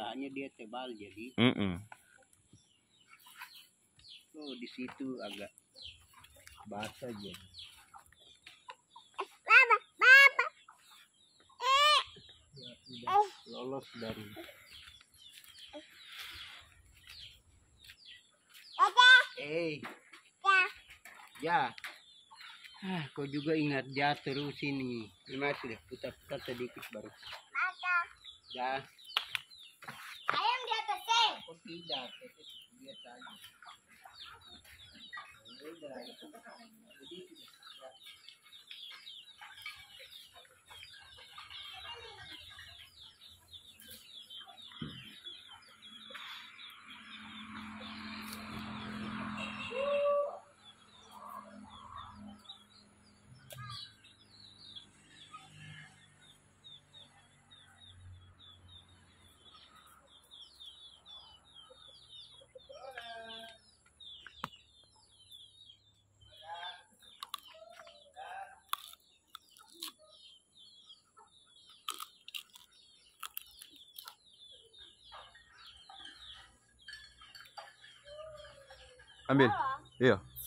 Soalnya dia tebal jadi. Oh di situ agak basah aja. Ya, sudah lolos dari. Ya. Kau juga ingat ya terus ini. Ini sudah putar-putar sedikit baru. Ya. Ayam di atas seng. Oh tidak, dia saja. Ambil. Iya.